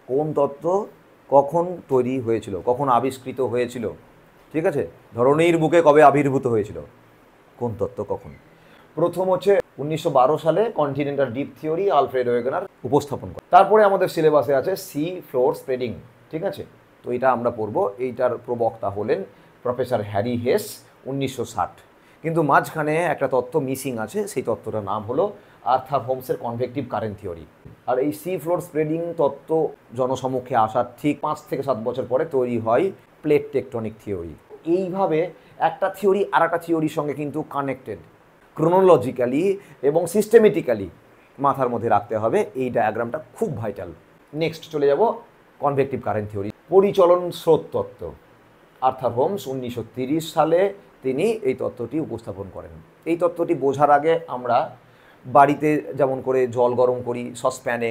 কোন তত্ত্ব কখন তৈরি হয়েছিল, কখন আবিষ্কৃত হয়েছিল, ঠিক আছে? ধরণীর বুকে কবে আবির্ভূত হয়েছিল, কোন তত্ত্ব কখন? প্রথম হচ্ছে 1912 সালে continental drift theory Alfred Wegener উপস্থাপন করে। তারপরে আমাদের সিলেবাসে আছে সি ফ্লোর স্প্রেডিং, ঠিক আছে? তো এটা আমরা পড়বো। এইটার প্রবক্তা হলেন প্রফেসর হ্যারি হেস, 1960। কিন্তু মাঝখানে একটা তত্ত্ব মিসিং আছে, সেই তত্ত্বটার নাম হলো আর্থার হোমসের কনভেকটিভ কারেন্ট থিওরি। আর এই সি ফ্লোর স্প্রেডিং তত্ত্ব জনসমক্ষে আসার ঠিক 5 থেকে 7 বছর পরে তৈরি হয় প্লেট টেকটনিক থিওরি। এইভাবে একটা থিওরি আর একটা থিওরির সঙ্গে কিন্তু কানেক্টেড, ক্রোনোলজিক্যালি এবং সিস্টেমেটিক্যালি মাথার মধ্যে রাখতে হবে। এই ডায়াগ্রামটা খুব ভাইটাল। নেক্সট চলে যাব কনভেকটিভ কারেন্ট থিওরি, পরিচলন স্রোত তত্ত্ব। আর্থার হোমস 1930 সালে তিনি এই তত্ত্বটি উপস্থাপন করেন। এই তত্ত্বটি বোঝার আগে আমরা বাড়িতে যেমন করে জল গরম করি সসপ্যানে,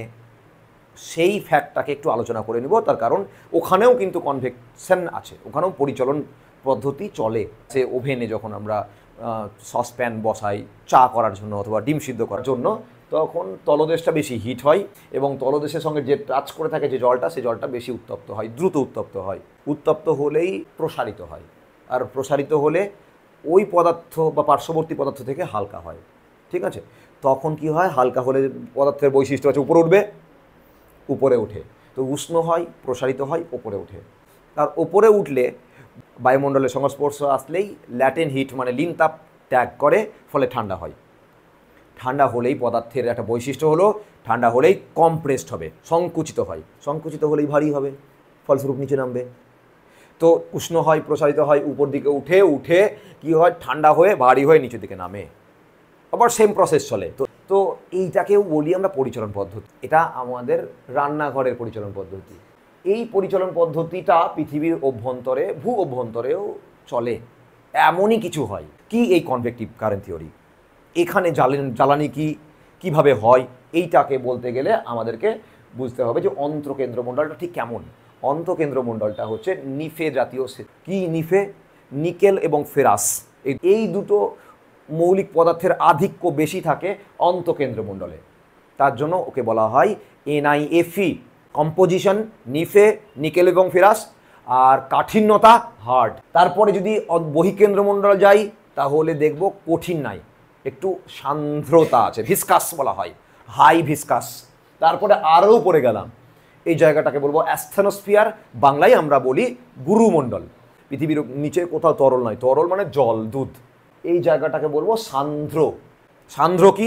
সেই ফ্যাক্টটাকে একটু আলোচনা করে নেব। তার কারণ ওখানেও কিন্তু কনভেকশন আছে, ওখানেও পরিচলন পদ্ধতি চলে। সে ওভেনে যখন আমরা সসপ্যান বসাই চা করার জন্য অথবা ডিম সিদ্ধ করার জন্য, তখন তলদেশটা বেশি হিট হয় এবং তলদেশের সঙ্গে যে টাচ করে থাকে যে জলটা, সেই জলটা বেশি উত্তপ্ত হয়, দ্রুত উত্তপ্ত হয়। উত্তপ্ত হলেই প্রসারিত হয়, আর প্রসারিত হলে ওই পদার্থ বা পার্শ্ববর্তী পদার্থ থেকে হালকা হয়, ঠিক আছে? তখন কি হয়, হালকা হলে পদার্থের বৈশিষ্ট্য আছে উপরে উঠবে, উপরে ওঠে। তো উষ্ণ হয়, প্রসারিত হয়, ওপরে ওঠে। আর ওপরে উঠলে বায়ুমণ্ডলের সংস্পর্শ আসলেই ল্যাটেন হিট মানে লিন তাপ ত্যাগ করে, ফলে ঠান্ডা হয়। ঠান্ডা হলেই পদার্থের একটা বৈশিষ্ট্য হলো ঠান্ডা হলেই কমপ্রেসড হবে, সংকুচিত হয়। সংকুচিত হলেই ভারী হবে, ফলস্বরূপ নিচে নামবে। তো উষ্ণ হয়, প্রসারিত হয়, উপর দিকে উঠে উঠে কি হয়, ঠান্ডা হয়ে ভারী হয়ে নিচের দিকে নামে। আবার সেম প্রসেস চলে। তো এইটাকেও বলি আমরা পরিচলন পদ্ধতি। এটা আমাদের রান্নাঘরের পরিচলন পদ্ধতি। এই পরিচলন পদ্ধতিটা পৃথিবীর অভ্যন্তরে, ভূ অভ্যন্তরেও চলে। এমনই কিছু হয় কি, এই কনভেকটিভ কারেন্ট থিওরি। এখানে জ্বালানি কিভাবে হয়, এইটাকে বলতে গেলে আমাদেরকে বুঝতে হবে যে অন্তঃকেন্দ্রমণ্ডলটা ঠিক কেমন। অন্তঃকেন্দ্রমণ্ডলটা হচ্ছে নিফে জাতীয়। কি নিফে? নিকেল এবং ফেরাস, এই দুটো মৌলিক পদার্থের আধিক্য বেশি থাকে অন্তঃকেন্দ্রমণ্ডলে। তার জন্য ওকে বলা হয় NiFe। কম্পোজিশন নিফে, নিকেল এবং ফেরাস, আর কাঠিন্যতা হার্ড। তারপরে যদি বহিকেন্দ্রমণ্ডল যাই তাহলে দেখব কঠিন নাই, একটু সান্দ্রতা আছে, ভিসকাস বলা হয়, হাই ভিসকাস। তারপরে আরও উপরে গেলাম, এই জায়গাটাকে বলবো অ্যাস্থেনোস্ফিয়ার, বাংলায় আমরা বলি গুরুমণ্ডল। পৃথিবীর নিচে কোথাও তরল নয়, তরল মানে জল, দুধ। এই জায়গাটাকে বলবো সান্দ্র। সান্দ্র কি?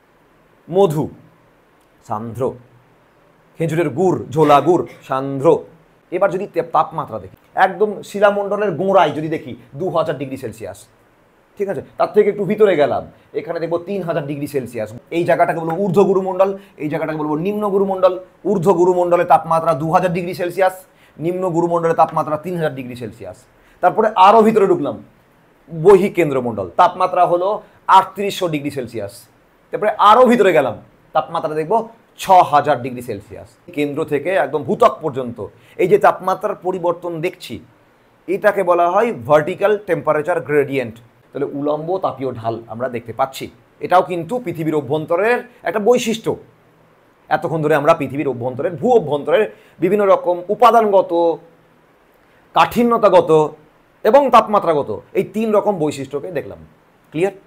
মধু, সান্দ্র। খেজুরের গুড়, ঝোলা গুড়, সান্দ্র। এবার যদি তাপমাত্রা দেখি, একদম শিলামণ্ডলের গোড়ায় যদি দেখি 2000 ডিগ্রি সেলসিয়াস, ঠিক আছে? তার থেকে একটু ভিতরে গেলাম, এখানে দেখবো 3000 ডিগ্রি সেলসিয়াস। এই জায়গাটাকে বলবো ঊর্ধ্ব গুরুমণ্ডল, এই জায়গাটাকে বলবো নিম্ন গুরুমণ্ডল। ঊর্ধ্ব গুরুমণ্ডলের তাপমাত্রা 2000 ডিগ্রি সেলসিয়াস, নিম্ন গুরুমণ্ডলের তাপমাত্রা 3000 ডিগ্রি সেলসিয়াস। তারপরে আরও ভিতরে ঢুকলাম, বহিকেন্দ্রমণ্ডল, তাপমাত্রা হলো 3800 ডিগ্রি সেলসিয়াস। তারপরে আরও ভিতরে গেলাম, তাপমাত্রা দেখবো 6000 ডিগ্রি সেলসিয়াস। কেন্দ্র থেকে একদম ভূত্বক পর্যন্ত এই যে তাপমাত্রার পরিবর্তন দেখছি, এটাকে বলা হয় ভার্টিক্যাল টেম্পারেচার গ্রেডিয়েন্ট। তাহলে উলম্ব তাপীয় ঢাল আমরা দেখতে পাচ্ছি। এটাও কিন্তু পৃথিবীর অভ্যন্তরের একটা বৈশিষ্ট্য। এতক্ষণ ধরে আমরা পৃথিবীর অভ্যন্তরের, ভূ অভ্যন্তরের বিভিন্ন রকম উপাদানগত, কাঠিন্যতাগত এবং তাপমাত্রাগত এই 3 রকম বৈশিষ্ট্যকে দেখলাম। ক্লিয়ার?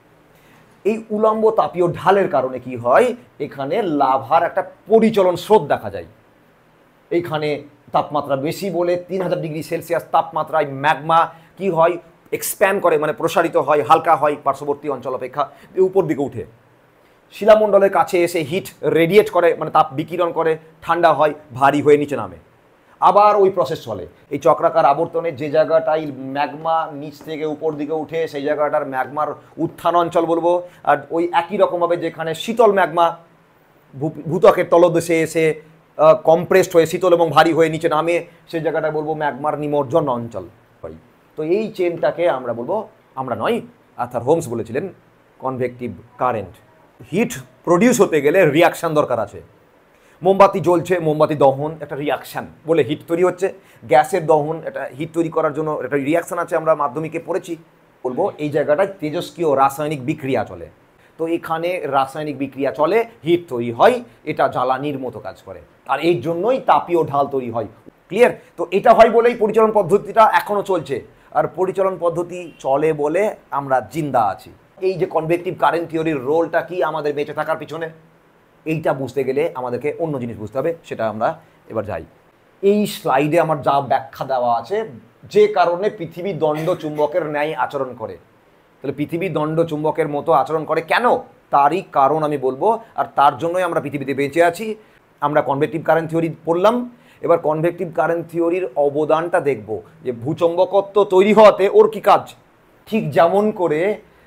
এই উলম্ব তাপীয় ঢালের কারণে কি হয়, এখানে লাভার একটা পরিচলন স্রোত দেখা যায়। এইখানে তাপমাত্রা বেশি বলে 3000 ডিগ্রি সেলসিয়াস তাপমাত্রায় ম্যাগমা কি হয়, এক্সপ্যান্ড করে, মানে প্রসারিত হয়, হালকা হয় পার্শ্ববর্তী অঞ্চল অপেক্ষা, উপর দিকে উঠে শিলামণ্ডলের কাছে এসে হিট রেডিয়েট করে, মানে তাপ বিকিরণ করে, ঠান্ডা হয়, ভারী হয়ে নিচে নামে। আবার ওই প্রসেস চলে। এই চক্রাকার আবর্তনে যে জায়গাটাই ম্যাগমা নিচ থেকে উপর দিকে উঠে, সেই জায়গাটার ম্যাগমার উত্থান অঞ্চল বলবো। আর ওই একই রকমভাবে যেখানে শীতল ম্যাগমা ভূত্বকের তলদেশে এসে কম্প্রেসড হয়ে শীতল এবং ভারী হয়ে নিচে নামে, সেই জায়গাটা বলবো ম্যাগমার নিমজ্জন অঞ্চল। তো এই চেনটাকে আমরা বলবো, আমরা নয়, আর্থার হোমস বলেছিলেন কনভেকটিভ কারেন্ট। হিট প্রডিউস হতে গেলে রিয়াকশান দরকার আছে। মোমবাতি জ্বলছে, মোমবাতি দহন একটা রিয়াকশান বলে হিট তৈরি হচ্ছে। গ্যাসের দহন, এটা হিট তৈরি করার জন্য একটা রিয়াকশান আছে, আমরা মাধ্যমিকে পড়েছি। বলবো এই জায়গাটায় তেজস্ক্রিয় রাসায়নিক বিক্রিয়া চলে। তো এখানে রাসায়নিক বিক্রিয়া চলে, হিট তৈরি হয়, এটা জ্বালানির মতো কাজ করে, আর এই জন্যই তাপীয় ঢাল তৈরি হয়। ক্লিয়ার? তো এটা হয় বলেই পরিচালন পদ্ধতিটা এখনো চলছে, আর পরিচালন পদ্ধতি চলে বলে আমরা জিন্দা আছি। এই যে কনভেকটিভ কারেন্ট থিওরির রোলটা কি আমাদের বেঁচে থাকার পিছনে, এইটা বুঝতে গেলে আমাদেরকে অন্য জিনিস বুঝতে হবে, সেটা আমরা এবার যাই। এই স্লাইডে আমার যা ব্যাখ্যা দেওয়া আছে, যে কারণে পৃথিবী দণ্ড চুম্বকের ন্যায় আচরণ করে, তাহলে পৃথিবী দণ্ড চুম্বকের মতো আচরণ করে কেন, তারই কারণ আমি বলবো, আর তার জন্যই আমরা পৃথিবীতে বেঁচে আছি। আমরা কনভেকটিভ কারেন্ট থিওরি পড়লাম, এবার কনভেকটিভ কারেন্ট থিওরির অবদানটা দেখব, যে ভূচুম্বকত্ব তৈরি হওয়াতে ওর কি কাজ। ঠিক যেমন করে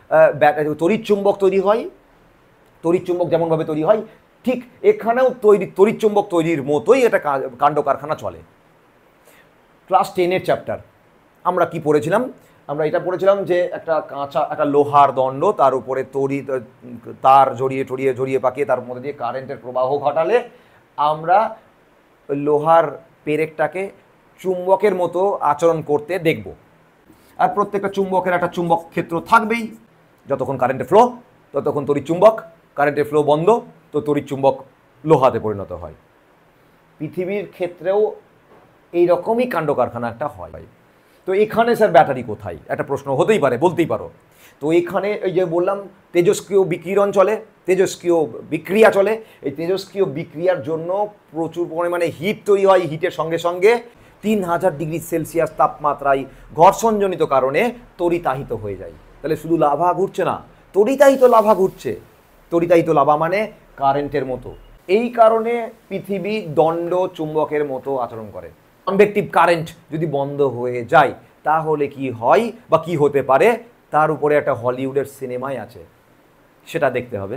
তড়িৎ চুম্বক তৈরি হয়, তড়িৎ চুম্বক যেমনভাবে তৈরি হয়, ঠিক এখানেও তড়িৎ চুম্বক তৈরির মতোই এটা কাণ্ড কারখানা চলে। ক্লাস 10-এর চ্যাপ্টার আমরা কি পড়েছিলাম, আমরা এটা পড়েছিলাম যে একটা লোহার দণ্ড, তার উপরে তার জড়িয়ে পাকিয়ে তার মধ্যে দিয়ে কারেন্টের প্রবাহ ঘটালে আমরা লোহার পেরেকটাকে চুম্বকের মতো আচরণ করতে দেখব। আর প্রত্যেকটা চুম্বকের একটা চুম্বক ক্ষেত্র থাকবেই, যতক্ষণ কারেন্টের ফ্লো ততক্ষণ তড়িৎ চুম্বক, কারেন্টের ফ্লো বন্ধ তো তড়িৎ চুম্বক লোহাতে পরিণত হয়। পৃথিবীর ক্ষেত্রেও এইরকমই কাণ্ড কারখানা একটা হয়। তো এখানে স্যার ব্যাটারি কোথায়, একটা প্রশ্ন হতেই পারে, বলতেই পারো। তো এখানে এই যে বললাম তেজস্ক্রিয় বিকিরণ চলে, তেজস্ক্রিয় বিক্রিয়া চলে, এই তেজস্ক্রিয় বিক্রিয়ার জন্য প্রচুর পরিমাণে হিট তৈরি হয়, হিটের সঙ্গে সঙ্গে 3000 ডিগ্রি সেলসিয়াস তাপমাত্রায় ঘর্ষণজনিত কারণে তড়িতাহিত হয়ে যায়। তাহলে শুধু লাভা ঘুরছে না, তড়িতাহিত লাভা ঘুরছে। তড়িতাহিত লাভা মানে কারেন্টের মতো। এই কারণে পৃথিবী দণ্ড চুম্বকের মতো আচরণ করে। কনভেকটিভ কারেন্ট যদি বন্ধ হয়ে যায় তাহলে কি হয় বা কি হতে পারে, তার উপরে একটা হলিউডের সিনেমাই আছে, সেটা দেখতে হবে,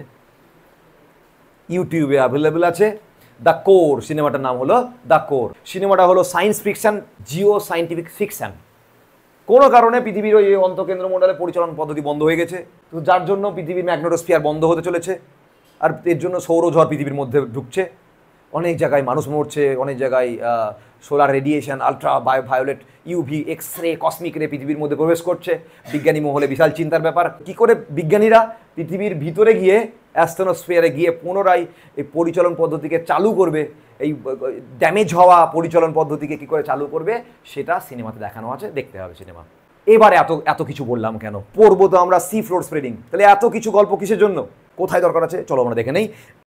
ইউটিউবে অ্যাভেলেবেল আছে। দ্য কোর সিনেমাটার নাম হলো দ্য কোর। সিনেমাটা হলো science fiction, geo scientific fiction. কোনো কারণে পৃথিবীর ওই অন্তঃকেন্দ্র মণ্ডলে পরিচালন পদ্ধতি বন্ধ হয়ে গেছে, তো যার জন্য পৃথিবীর ম্যাগনেটোস্ফিয়ার বন্ধ হতে চলেছে, আর এর জন্য সৌরঝড় পৃথিবীর মধ্যে ঢুকছে। অনেক জায়গায় মানুষ মরছে, অনেক জায়গায় solar radiation, ultraviolet, UV, X ray, cosmic ray পৃথিবীর মধ্যে প্রবেশ করছে। বিজ্ঞানী মহলে বিশাল চিন্তার ব্যাপার, কি করে বিজ্ঞানীরা পৃথিবীর ভিতরে গিয়ে অ্যাস্ট্রোস্ফিয়ারে গিয়ে পুনরায় এই পরিচালন পদ্ধতিকে চালু করবে, এই ড্যামেজ হওয়া পরিচালন পদ্ধতিকে কি করে চালু করবে, সেটা সিনেমাতে দেখানো আছে, দেখতে হবে সিনেমা। এবারে এত কিছু বললাম কেন, পড়বো তো আমরা সি ফ্লোর স্প্রেডিং, তাহলে এত কিছু গল্প কিসের জন্য, কোথায় দরকার আছে, চলো আমরা দেখে নেই।